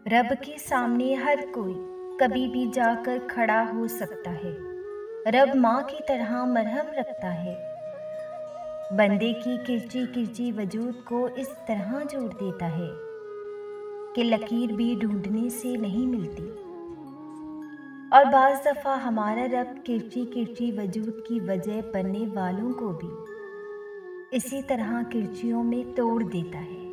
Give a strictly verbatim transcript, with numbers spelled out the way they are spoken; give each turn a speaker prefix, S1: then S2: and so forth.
S1: रब के सामने हर कोई कभी भी जाकर खड़ा हो सकता है। रब माँ की तरह मरहम रखता है। बंदे की किरची किरची वजूद को इस तरह जोड़ देता है कि लकीर भी ढूंढने से नहीं मिलती। और बाज़ दफ़ा हमारा रब किरची किरची वजूद की वजह बनने वालों को भी इसी तरह किरचियों में तोड़ देता है।